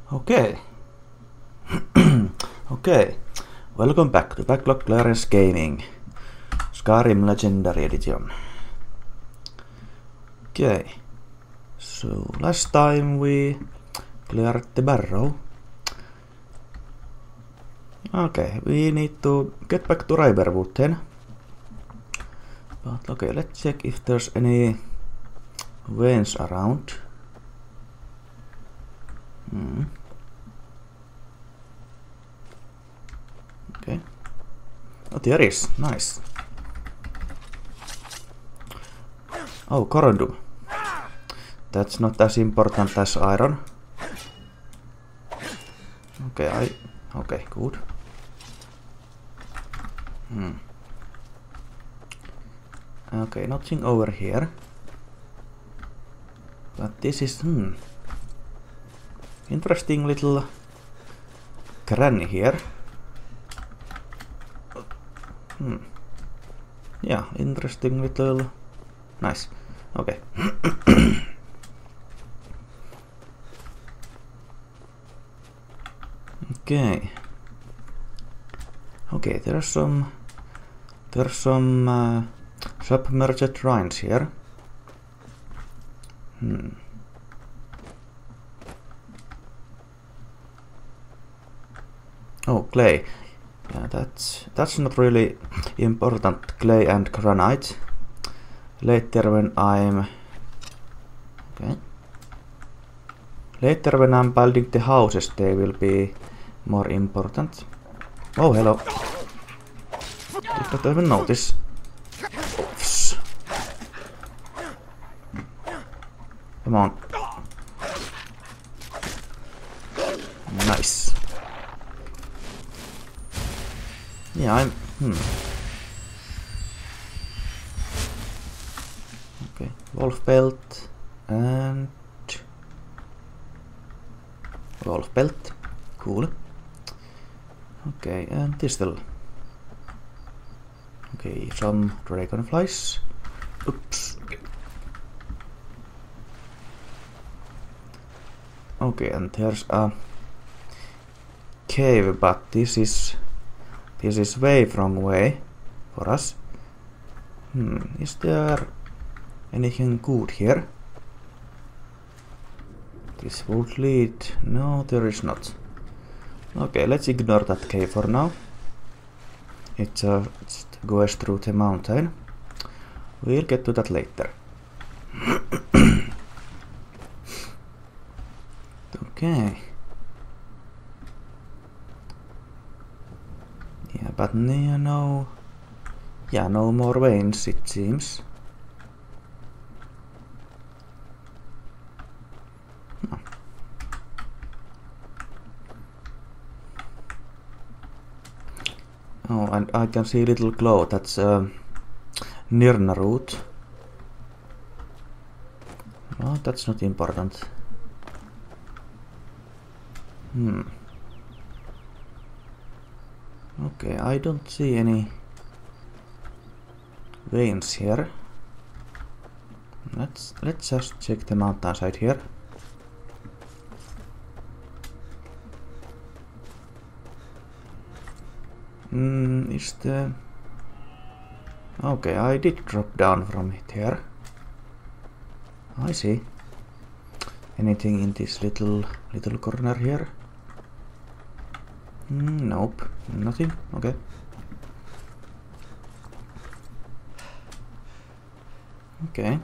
Okay. Okay. Welcome back to Backlog Clarence Gaming. Skyrim Legendary Edition. Okay. So last time we cleared the barrow. Okay, we need to get back to Riverwood then. But okay, let's check if there's any veins around. Okay. Oh, there is. Nice. Oh, corundum. That's not as important as iron. Okay, okay, good. Okay, nothing over here. But this is interesting little granny here. Yeah, interesting little. Nice. Okay. Okay. Okay, there's some submerged rhines here. Oh, clay. Yeah, that's not really important. Clay and granite. Later when I'm building the houses, they will be more important. Oh, hello. Did not even notice. Oops. Come on. Nice. Yeah, I'm. Okay, wolf belt and wolf belt. Cool. Okay, and thistle. Okay, some dragonflies. Oops. Okay, and there's a cave, but this is way from way for us. Is there anything good here? This would lead. No, there is not. Okay, let's ignore that cave for now. It just goes through the mountain. We'll get to that later. Okay. Yeah, but no more veins, it seems. Oh, and I can see a little glow. That's Nirna root. Oh, that's not important. Okay, I don't see any veins here. Let's just check the mountainside here. Is the... Okay, I did drop down from it here. I see. Anything in this little corner here? Nope, nothing. Okay. Okay.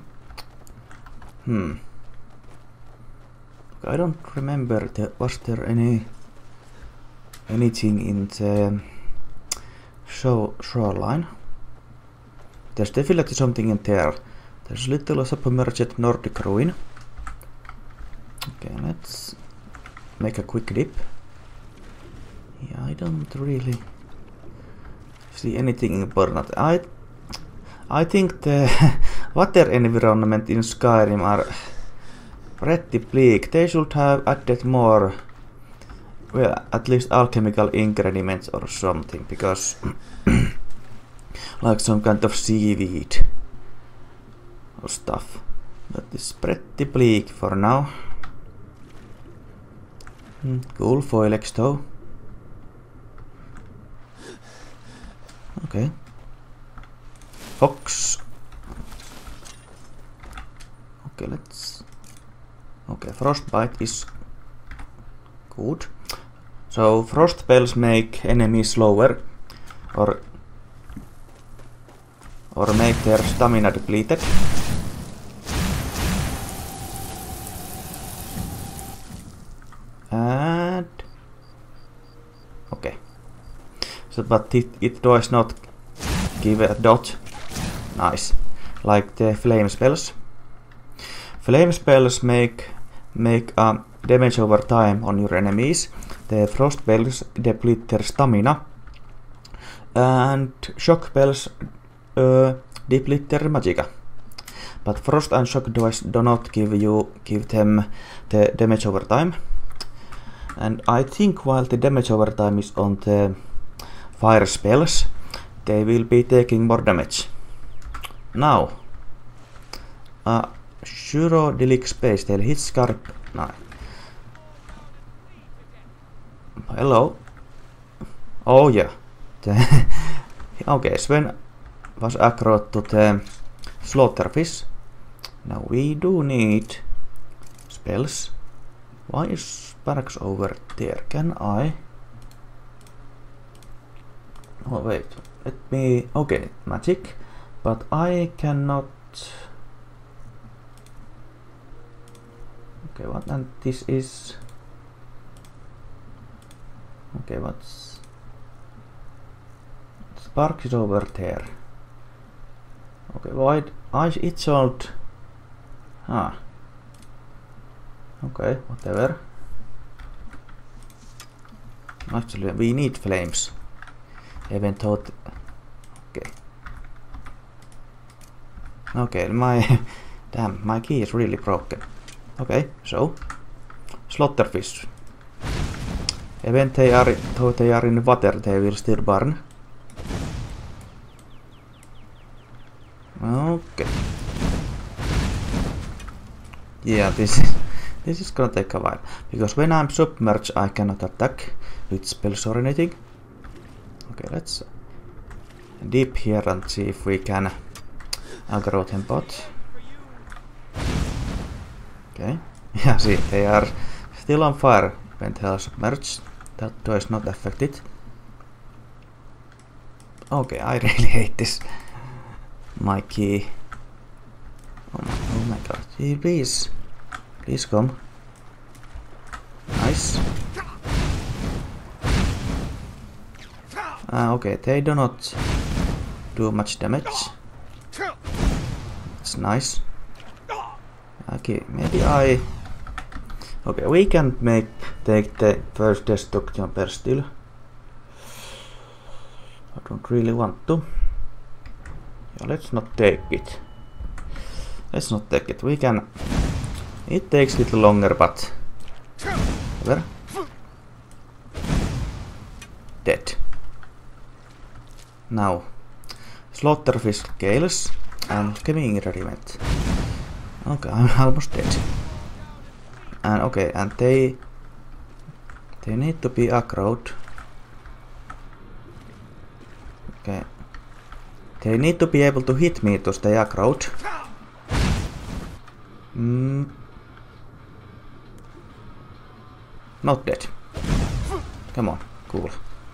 I don't remember. Was there anything in the shoreline? There's definitely something in there. There's a little submerged Nordic ruin. Okay, let's make a quick dip. Yeah, I don't really see anything important. I think the water environment in Skyrim are pretty bleak. They should have added more, well, at least alchemical ingredients or something, because like some kind of seaweed or stuff. But it's pretty bleak for now. Cool foil exto. Okay. Fox. Okay, let's... Okay, frostbite is good. So frost spells make enemies slower or make their stamina depleted. And okay. So but it does not give a dot. Nice. Like the flame spells. Flame spells make damage over time on your enemies. The frost spells deplete their stamina. And shock spells deplete their magicka. But frost and shock do not give them the damage over time. And I think while the damage over time is on the fire spells, they will be taking more damage. Now, Shuro Delic Space Tail hits scarp. No. Hello. Oh yeah. Okay, Sven was aggro to the Slaughterfish. Now we do need spells. Why is Sparks over there? Can I? Oh wait, let me... Okay, magic. But I cannot... Okay, what? And this is... Okay, what's... Spark is over there. Okay, why... It's old... Ah. Okay, whatever. Actually, we need flames. I haven't thought... Okay. Okay, my... Damn, my key is really broken. Okay, so... Slaughterfish. Even though they are in water, they will still burn. Okay. Yeah, this is gonna take a while. Because when I'm submerged, I cannot attack with spells or anything. Okay, let's dip here and see if we can aggro them bot. Okay. Yeah, see, they are still on fire when they are submerged. That does not affect it. Okay, I really hate this. My key. Oh my god. Gee, please. Please come. Nice. Okay, they do not do much damage. It's nice. Okay, maybe I... Okay, we can take the first destruction per still. I don't really want to. Yeah, let's not take it. Let's not take it. We can... It takes a little longer, but... Whatever. Dead. Now, Slaughterfish scales and Alchemy Regiment. Okay, I'm almost dead. And okay, and they need to be aggroed. Okay. They need to be able to hit me to stay aggroed. Not dead. Come on, cool.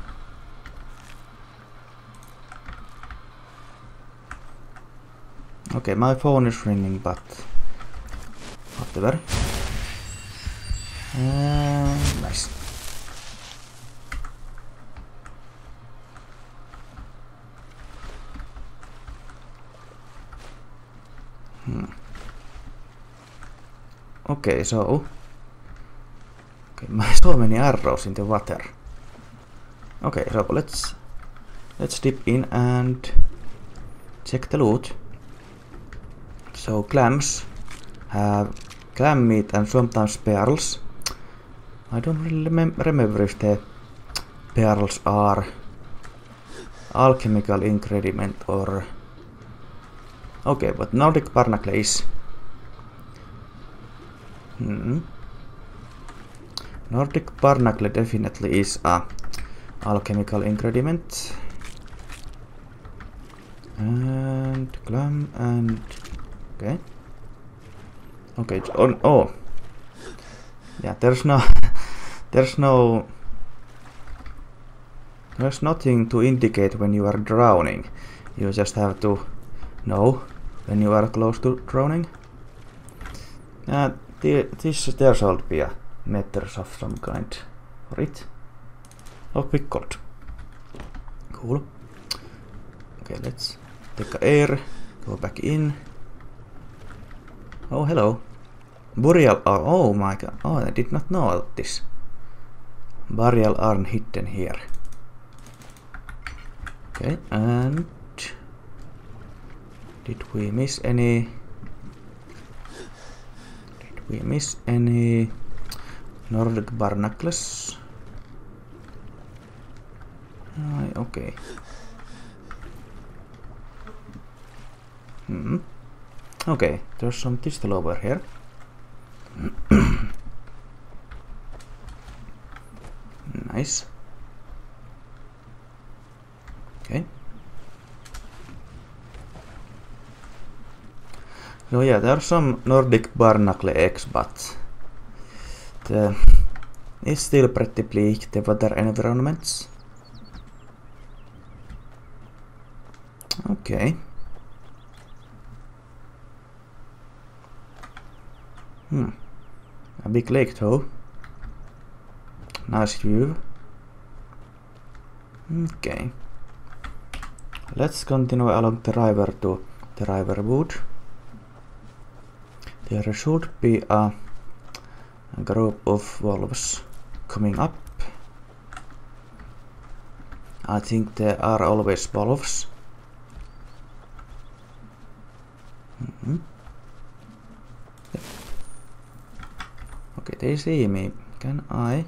Okay, my phone is ringing, but whatever. Nice. Okay, so so many arrows in the water. Okay, so let's dip in and check the loot. So clams have clam meat and sometimes pearls. I don't really remember if the pearls are alchemical ingredient or... Okay, but Nordic barnacle is... Nordic barnacle definitely is a alchemical ingredient. And glam and okay. Okay, oh. Yeah, there's nothing to indicate when you are drowning. You just have to know when you are close to drowning. There should be a meters of some kind for it. Oh, pickled. Cool. Okay, let's take air, go back in. Oh, hello. Burial. Oh my god. Oh, I did not know this. Burial urn hidden here. Okay, and did we miss any? Nordic barnacles? Okay. Okay, there's some thistle over here. Nice. Okay. So yeah, there are some Nordic barnacle eggs, but it's still pretty bleak, the weather environments. Okay. A big lake though. Nice view. Okay. Let's continue along the river to the river wood. There should be a group of wolves coming up. I think there are always wolves. Yep. Okay, they see me. Can I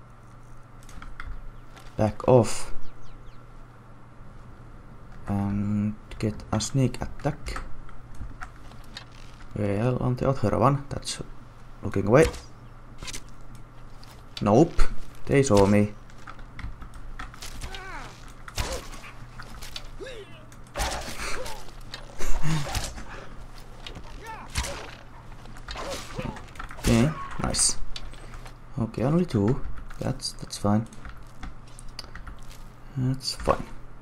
back off and get a sneak attack? Well, on the other one, that's looking away. Nope, they saw me. Okay, nice. Okay, only two. That's fine. That's fine.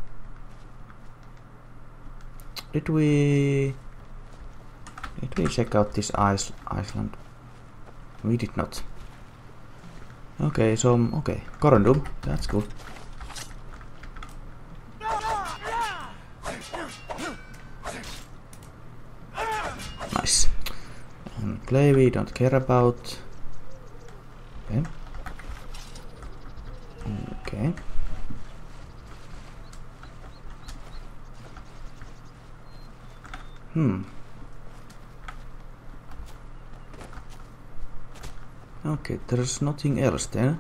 Did we check out this Iceland? We did not. Okay, so okay, Corundum, that's good. Nice. And clay we don't care about. Okay. Okay. Okay, there's nothing else then.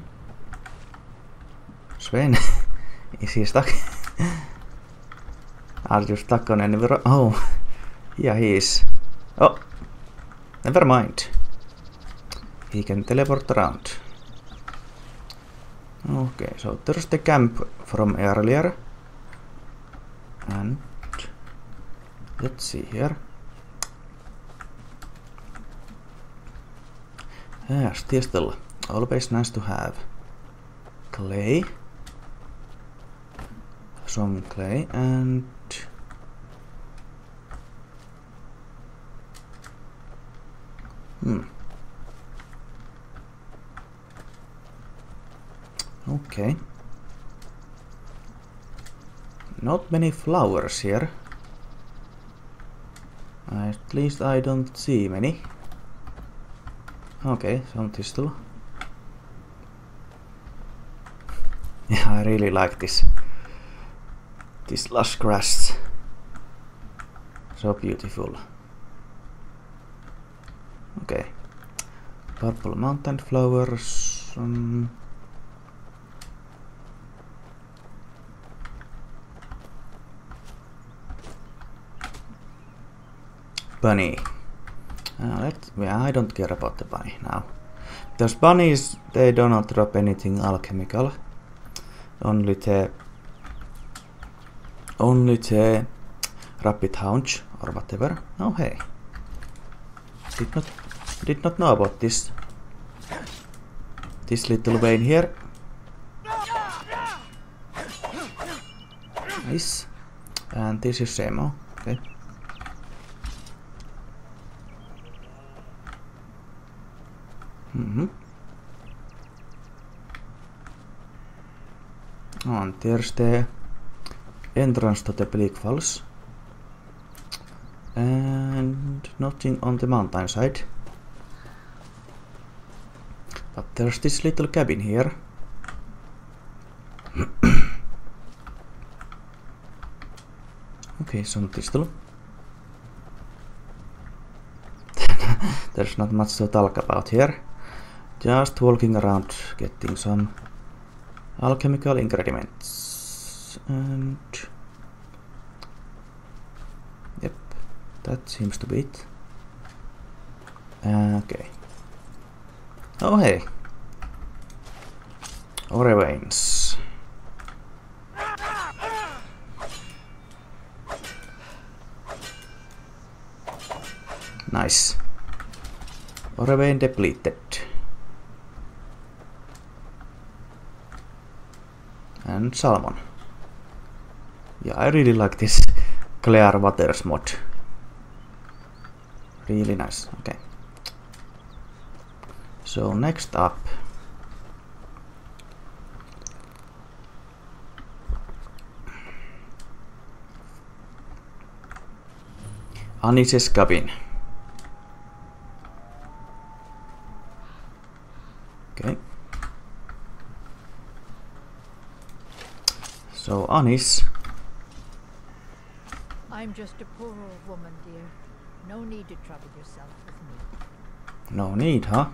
Sven, is he stuck? Are you stuck on any? Oh, yeah, he is. Oh, never mind. He can teleport around. Okay, so there's the camp from earlier. And let's see here. Yes, still always nice to have clay, some clay, and okay, not many flowers here. At least I don't see many. Okay, some thistle. Yeah, I really like this lush grass. So beautiful. Okay. Purple mountain flowers. Bunny. I don't care about the bunny now. Those bunnies, they do not drop anything alchemical. Only the rabbit haunch or whatever. Oh hey. Did not know about this. This little vein here. Nice. And this is Semo. Okay. And there's the entrance to the Bleak Falls. And nothing on the mountainside. But there's this little cabin here. Okay, some pistol. There's not much to talk about here. Just walking around getting some alchemical ingredients. And yep, that seems to be it. Okay. Oh hey. Ore veins. Nice. Ore vein depleted. And salmon. Yeah, I really like this clear waters mod. Really nice. Okay. So next up, Anice's cabin. Okay. So Anice. I'm just a poor old woman, dear. No need to trouble yourself with me. No need, huh?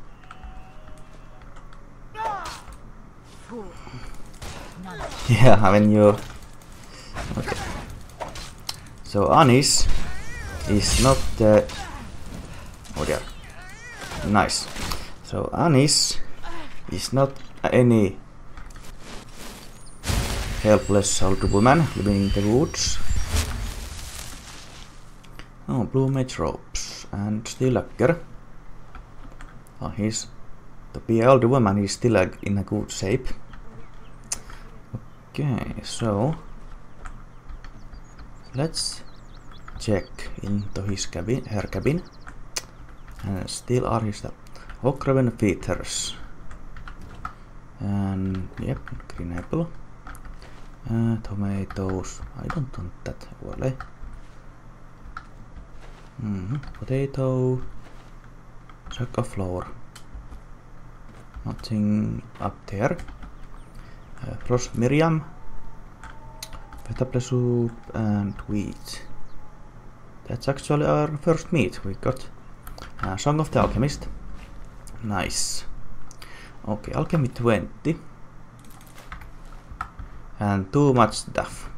Fool. None. Yeah, when you... Okay. So Anice is not the... Oh dear. Nice. So Anice is not any helpless old woman living in the woods. Oh, blue mage robes and stillager. Oh, he's... To be an old woman, he's still in a good shape. Okay, so... Let's check into his cabin, her cabin. And still are his Oakraven feathers. And yep, green apple. Tomatoes. I don't want that overlay. Potato. Sack of flour. Nothing up there. Frost Miriam. Vegetable soup and wheat. That's actually our first meat. We got Song of the Alchemist. Nice. Okay, Alchemy 20. And too much stuff.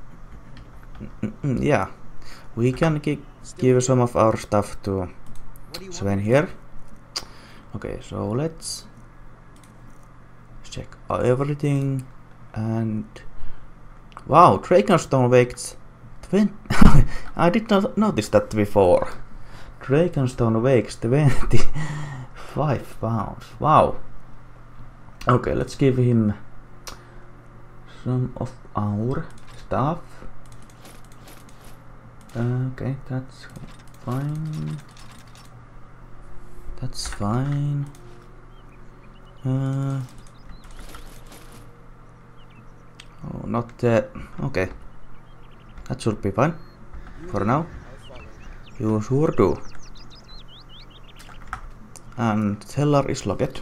Yeah, we can give some of our stuff to Sven here. Okay, so let's check everything. And wow, Dragonstone weighs 20. I did not notice that before. Dragonstone weighs 25 pounds. Wow. Okay, let's give him some of our stuff. Okay, that's fine. That's fine. Oh, not that. Okay. That should be fine. For now. You sure do. And cellar is locked.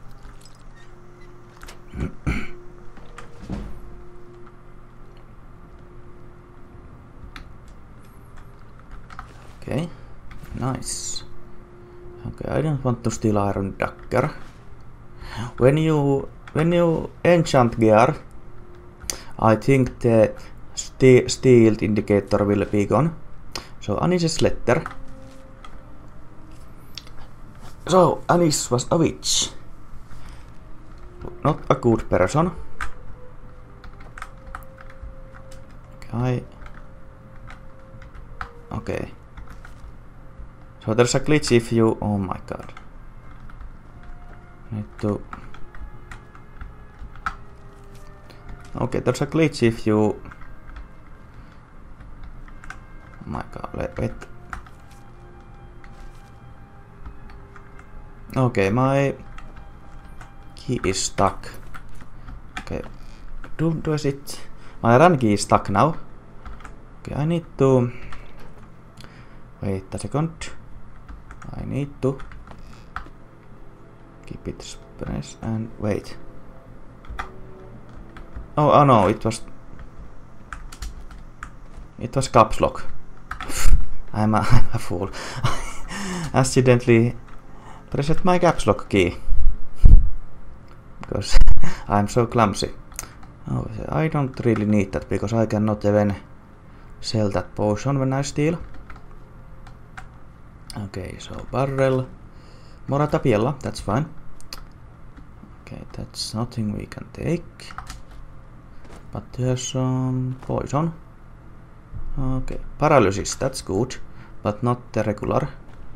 Okay. Nice. Okay, I don't want to steal iron dagger. When you enchant gear, I think the steel indicator will be gone. So Anice's letter. So, Alice was a witch. Not a good person. Okay. So there's a glitch if you... Oh my god. Need to... Okay, there's a glitch if you... Oh my god, wait. Okay, my key is stuck. Okay, does it? My run key is stuck now. Okay, I need to wait a second. I need to keep it pressed and wait. Oh no, it was caps lock. I'm a fool. Accidentally pressed my caps lock key because I'm so clumsy. Oh, I don't really need that because I cannot even sell that potion when I steal. Okay, so barrel, Moratapiella, that's fine. Okay, that's nothing we can take. But there's some poison. Okay, paralysis, that's good, but not the regular.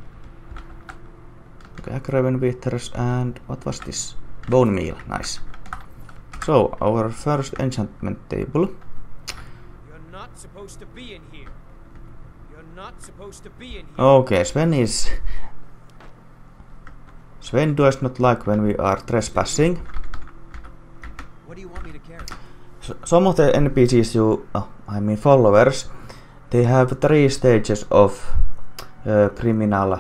Okay, Agraven Bitters, and what was this? Bone meal, nice. So, our first enchantment table. You're not supposed to be in here. You're not supposed to be in here. Okay, Sven does not like when we are trespassing. What do you want me to carry? Some of the NPCs followers, they have 3 stages of criminal...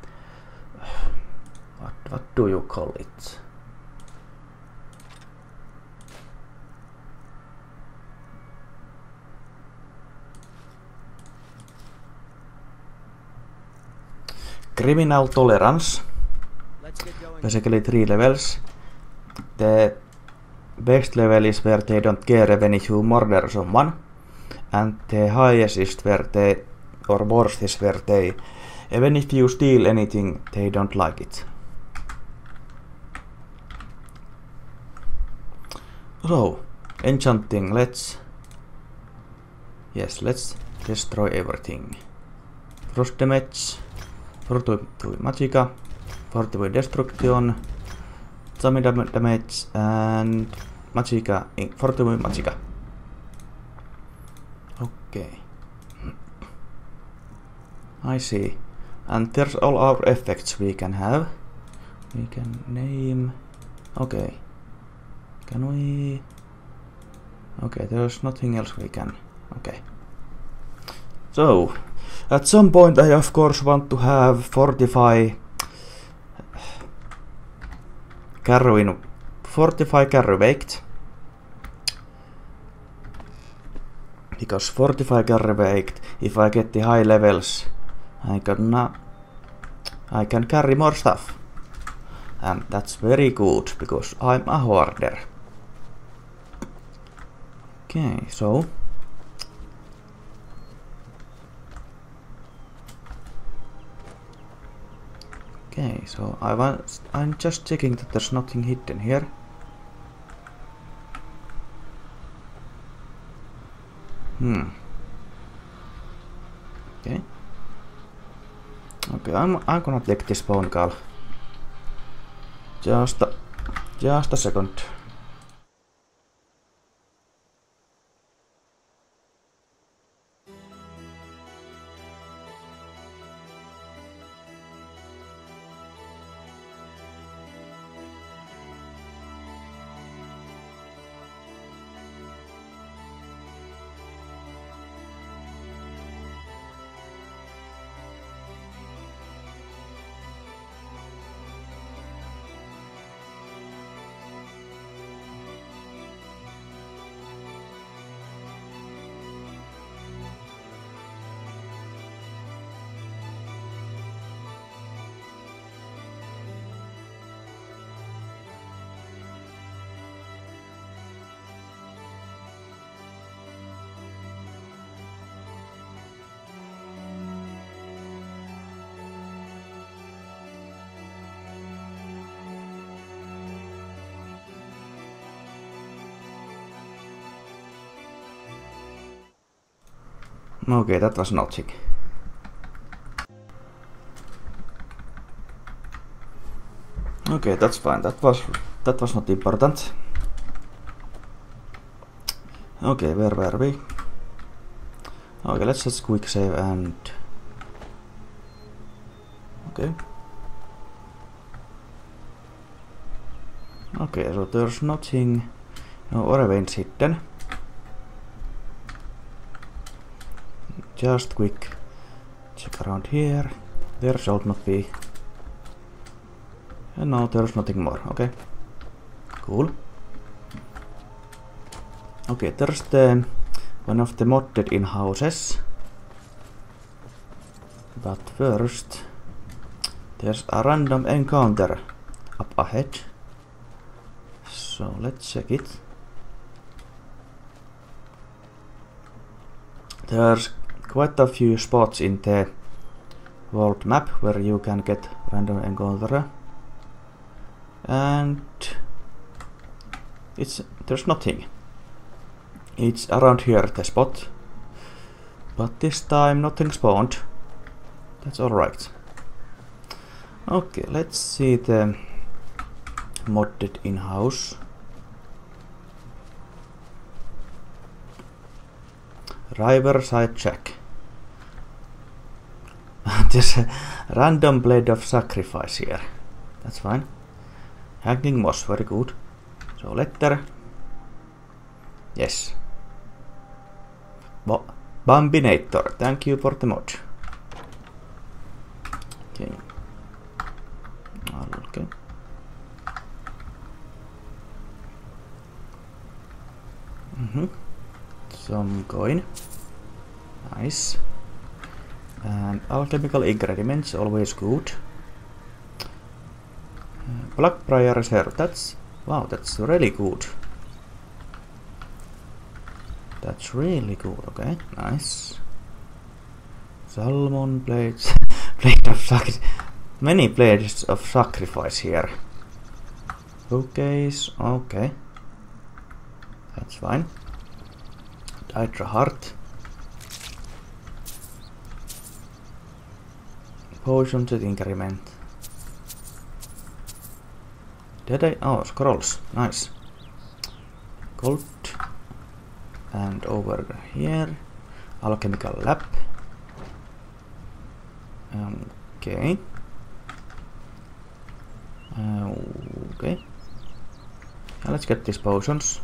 What do you call it? Criminal tolerance. Basically 3 levels. The best level is where they don't care even if you murder someone, and the highest is where they, or worst is where they, even if you steal anything, they don't like it. So, enchanting, let's destroy everything. Frost damage, Fortui Magica, Fortui Destruction, Stamina damage, and Magica, Fortui Magica. Okay. I see. And there's all our effects we can have. We can name... Okay. Can we... Okay, there's nothing else we can... Okay. So, at some point I of course want to have Fortify Carry Baked. Because Fortify Carry Baked, if I get the high levels, I can carry more stuff. And that's very good, because I'm a hoarder. Okay, so... Okay, so I'm just checking that there's nothing hidden here. Okay. Okay, I'm gonna take this phone call. Just a second. Okay, that was nothing. Okay, that's fine. That was not important. Okay, where were we? Okay, let's just quick save and okay. Okay, so there's nothing, no orange hidden. Just quick check around here. There should not be. And no, there's nothing more. Okay, cool. Okay, there's the one of the modded in houses. But first, there's a random encounter up ahead. So let's check it. There's quite a few spots in the world map where you can get random encounter. And there's nothing. It's around here, the spot. But this time nothing spawned. That's alright. Okay, let's see the modded in-house. Riverside check. There's a random blade of sacrifice here. That's fine. Hanging moss, very good. So letter. Yes. Bambinator, thank you for the mod. Okay. Okay. Some coin. Nice. And alchemical ingredients, always good. Blackbriar reserve, that's wow, that's really good. That's really good, okay, nice. Salmon blades, blade of sacrifice, many blades of sacrifice here. Okay, that's fine. Hydra heart. Potion set increment. Did I? Oh, scrolls, nice. Gold. And over here, alchemical lab. Okay. Okay. Now let's get these potions.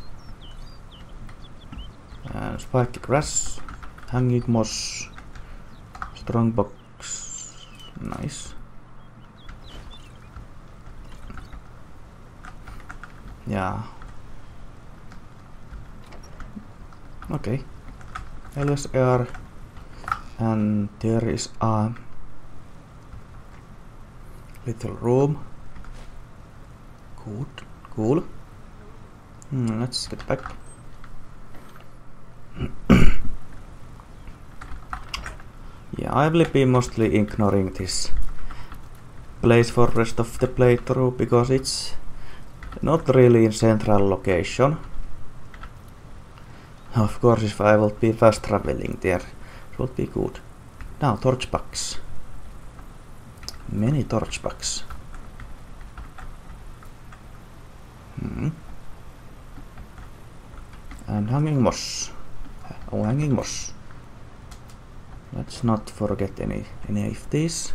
Spiky grass, hanging moss, strong box, nice. Yeah. Okay. LSR, and there is a little room. Good, cool. Let's get back. Yeah, I will be mostly ignoring this place for rest of the playthrough because it's not really in central location. Of course, if I will be fast traveling there, it would be good. Now, torch packs. Many torch packs. And hanging moss. Oh, hanging moss. Let's not forget any of these.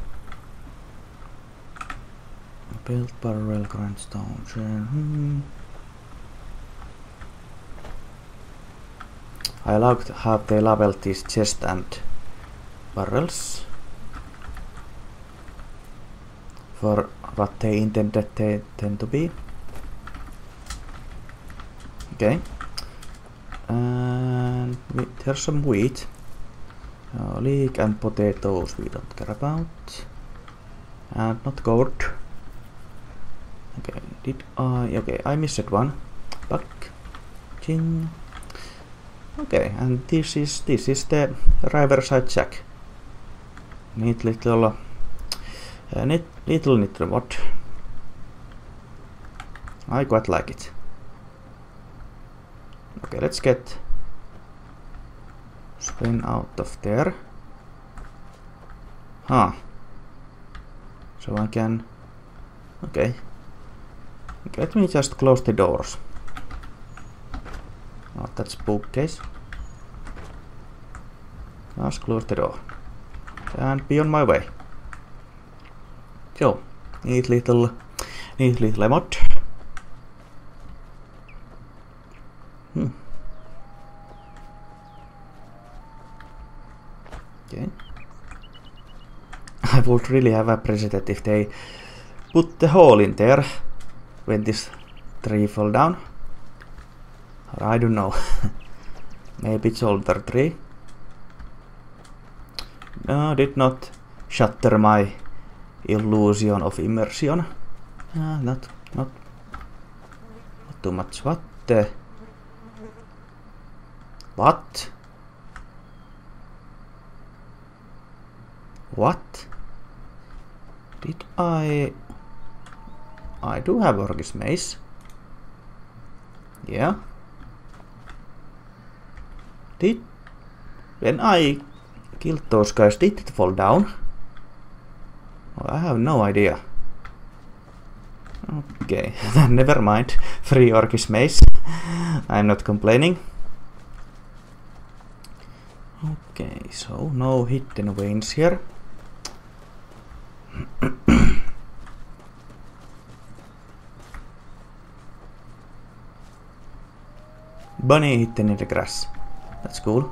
Build barrel, grindstone. I like how they labeled these chest and barrels for what they intended them to be. Okay. And there's some wheat. Leek and potatoes we don't care about. And not gold. Okay, okay, I missed one. Back. Ching. Okay, and this is the Riverside Jack. Neat little mod. I quite like it. Okay, let's get Spin out of there. Huh. So I can... Okay. Let me just close the doors. Oh, that's bookcase. Just close the door. And be on my way. So, neat little mod. Okay. I would really have appreciated if they put the hole in there when this tree fell down. Or I don't know. Maybe it's older tree. No, did not shatter my illusion of immersion. Not too much. What the? What? What? Did I do have Orc's mace. Yeah. When I killed those guys, did it fall down? Well, I have no idea. Okay, never mind. Free Orc's mace. I'm not complaining. Okay, so no hidden veins here. Bunny hidden in the grass. That's cool.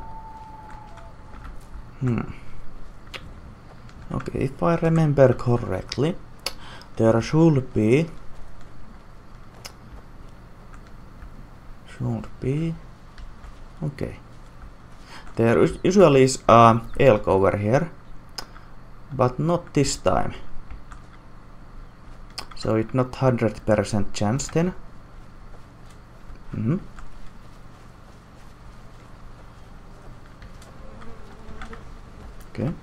Okay, if I remember correctly, there should be okay. There usually is a elk over here, but not this time. So it's not 100% chance then. Okay.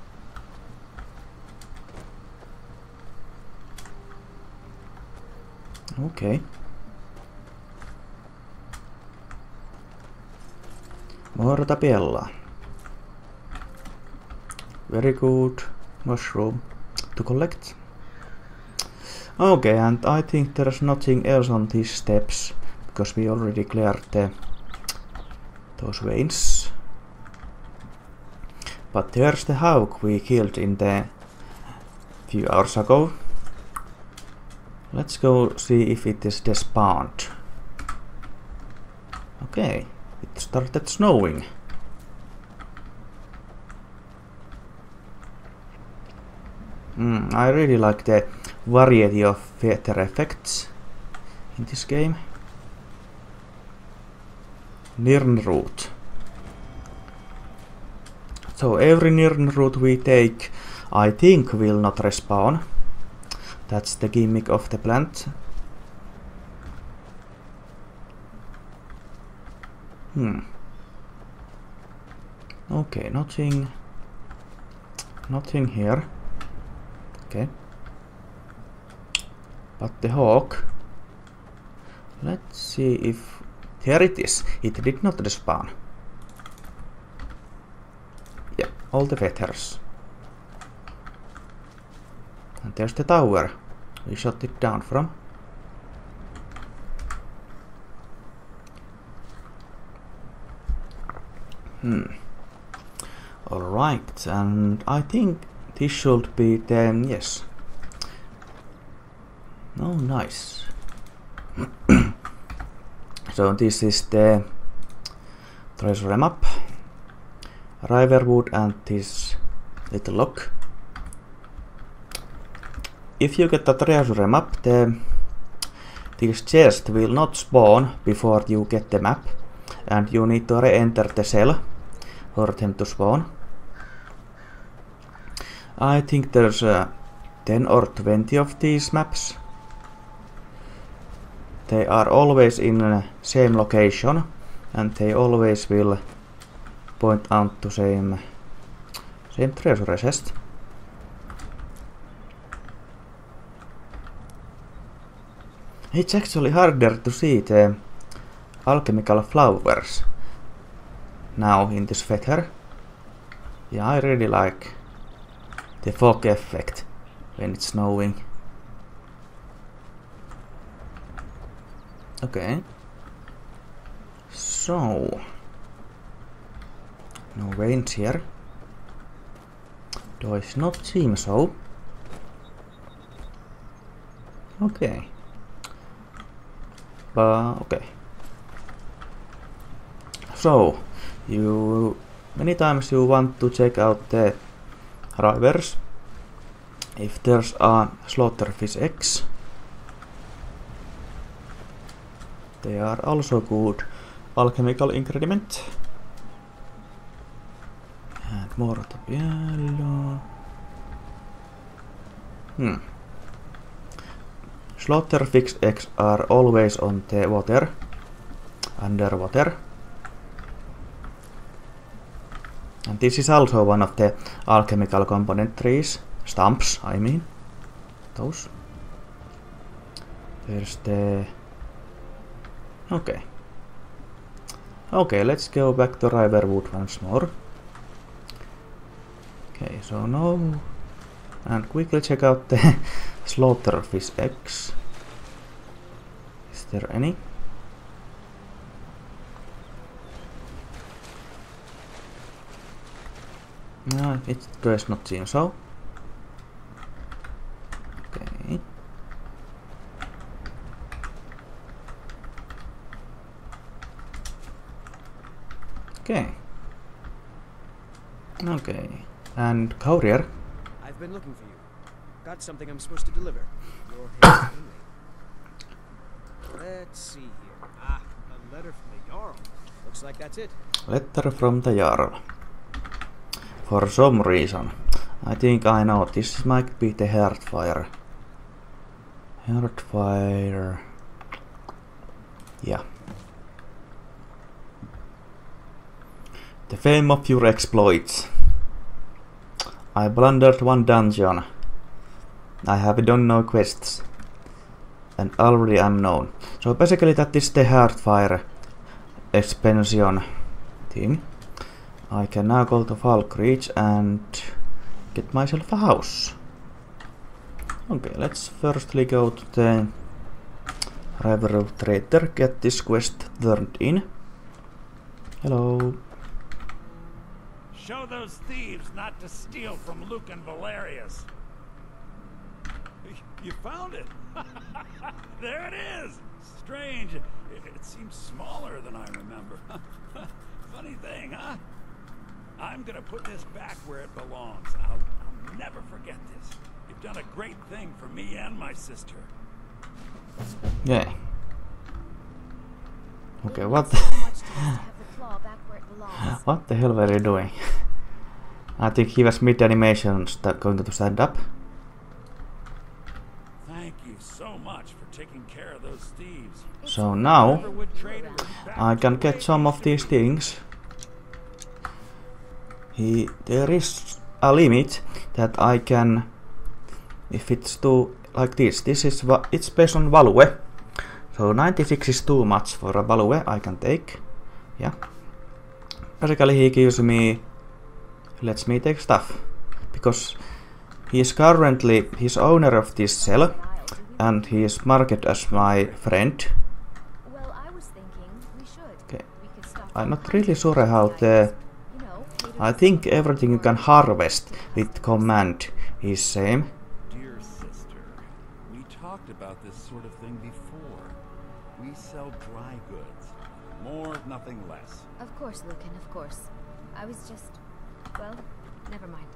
Okay. More tapella. Very good mushroom to collect. Okay, and I think there's nothing else on these steps because we already cleared those veins. But there's the hawk we killed in the few hours ago. Let's go see if it is despawned. Okay, it started snowing. I really like the variety of weather effects in this game. Nirnroot. So every Nirnroot we take, I think, will not respawn. That's the gimmick of the plant. Okay, nothing here. Okay. But the hawk. Let's see if... Here it is. It did not respawn. Yeah, all the feathers. And there's the tower we shot it down from. Alright, and I think this should be then, yes. Oh, nice. So this is the treasure map. Riverwood and this little lock. If you get the treasure map, this chest will not spawn before you get the map, and you need to re-enter the cell for them to spawn. I think there's 10 or 20 of these maps. They are always in the same location, and they always will point out to same treasure chest. It's actually harder to see the alchemical flowers now in this feather. Yeah, I really like the fog effect when it's snowing. Okay. So, no veins here. Does not seem so. Okay. Okay. So, many times you want to check out the drivers. If there's a Slaughterfish X, they are also good alchemical ingredient. And more of the yellow. Slaughterfish X are always on the water, underwater. And this is also one of the alchemical component trees, stumps, I mean, those. There's the... Okay. Okay, let's go back to Riverwood once more. Okay, so no... And quickly check out the Slaughterfish X. Is there any? No, it does not seem so. Okay. Okay. Okay. And courier. I've been looking for you. Got something I'm supposed to deliver. Your hair Let's see here. Ah, a letter from the Jarl. Looks like that's it. Letter from the Jarl. For some reason. I think I know. This might be the Heartfire. Heartfire. Yeah. The fame of your exploits. I blundered one dungeon. I have done no quests. And already am known. So basically that is the Heartfire expansion thing. I can now go to Falkreach and get myself a house. Okay, let's firstly go to the Riverwood Trader, get this quest turned in. Hello. Show those thieves not to steal from Luke and Valerius. You found it. There it is. Strange. It seems smaller than I remember. Funny thing, huh? I'm gonna put this back where it belongs. I'll never forget this. You've done a great thing for me and my sister. Yeah. Okay, what what the hell were you doing? I think he was mid-animation going to stand up. Thank you so much for taking care of those thieves. So now I can get some of these things. There is a limit that I can, if it's too like this. It's based on value. So 96 is too much for a value I can take. Yeah. Basically he gives me, lets me take stuff. Because he is currently his owner of this cell. And he is marketed as my friend. Okay. I'm not really sure how the... I think everything you can harvest with command is same. Dear sister, we talked about this sort of thing before. We sell dry goods. More, nothing less. Of course, Lucan, of course. I was just... well, never mind.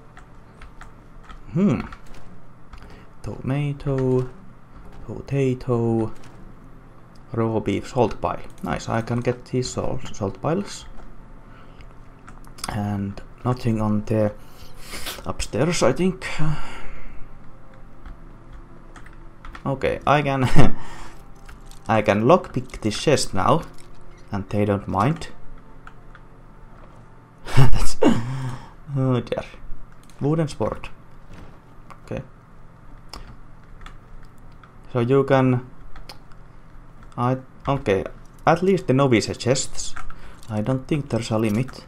Tomato, potato, raw beef, salt pile. Nice, I can get these salt piles. And nothing on the upstairs, I think. Okay, I can I can lockpick this chest now, and they don't mind. That's oh dear. Wooden sword. Okay. So you can okay, at least the novice chests I don't think there's a limit.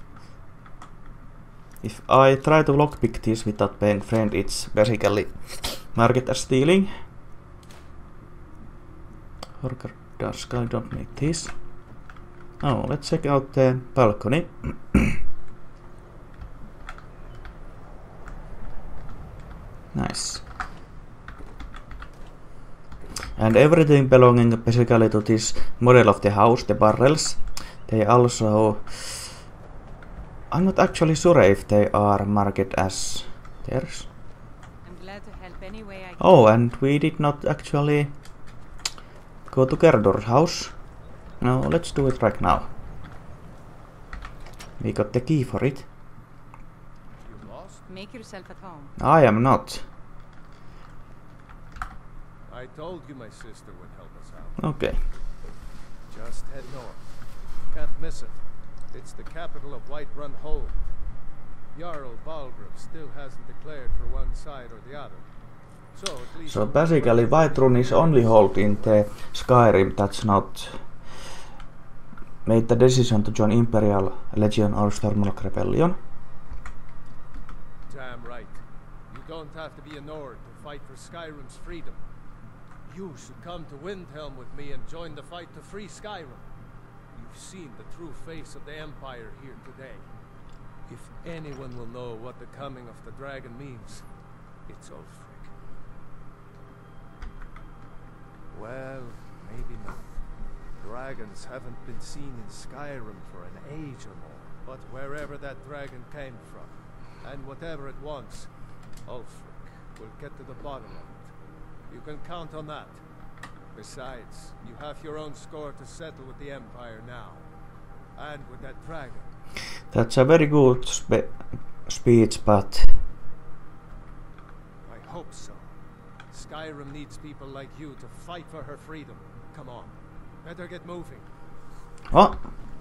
If I try to lockpick this without paying friend, it's basically marked as stealing. Orchard Dusk, I don't need this. Oh, let's check out the balcony. Nice. And everything belonging basically to this model of the house, the barrels, they also... I'm not actually sure if they are marked as theirs. I'm glad to help any way I can. Oh, and we did not actually go to Gerdor's house. No, let's do it right now. We got the key for it. You lost? Make yourself at home. I am not. I told you my sister would help us out. Okay. Just head north. Can't miss it. It's the capital of Whiterun Hold. Jarl Balgruuf still hasn't declared for one side or the other. So at least... So basically Whiterun is only hold in the Skyrim that's not made the decision to join Imperial Legion or Stormlock Rebellion. Damn right. You don't have to be a Nord to fight for Skyrim's freedom. You should come to Windhelm with me and join the fight to free Skyrim. You've seen the true face of the Empire here today. If anyone will know what the coming of the dragon means, it's Ulfric. Well, maybe not. Dragons haven't been seen in Skyrim for an age or more. But wherever that dragon came from, and whatever it wants, Ulfric will get to the bottom of it. You can count on that. Besides, you have your own score to settle with the Empire now. And with that dragon. That's a very good speech, but... I hope so. Skyrim needs people like you to fight for her freedom. Come on. Better get moving. Oh!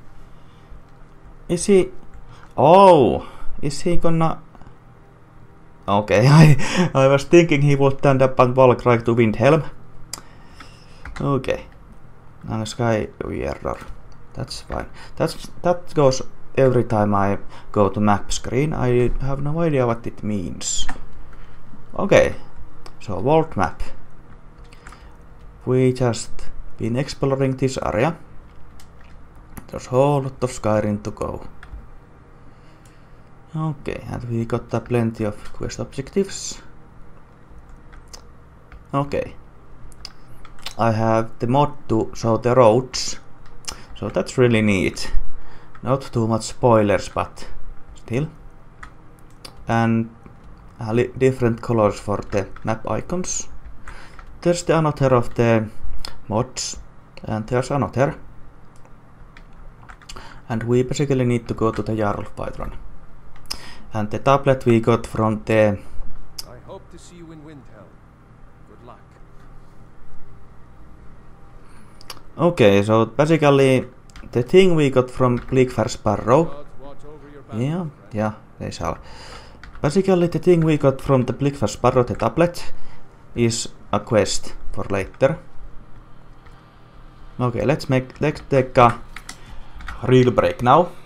Is he... Oh! Is he gonna... Okay, I was thinking he would stand up and walk right to Windhelm. Okay. And Sky Error. That's fine. That goes every time I go to map screen. I have no idea what it means. Okay. So world map. We just been exploring this area. There's a whole lot of Skyrim to go. Okay, and we got plenty of quest objectives. Okay. I have the mod to show the roads. So that's really neat. Not too much spoilers, but still. And different colors for the map icons. There's the another of the mods. And there's another. And we basically need to go to the Jarl of Whiterun. And the tablet we got from the... I hope to see you in Windhelm. Good luck. Okay, so basically the thing we got from Bleakfire Sparrow... God watch over your back. Yeah, they shall. Basically the thing we got from the Bleakfire Sparrow, the tablet, is a quest for later. Okay, let's take a real break now.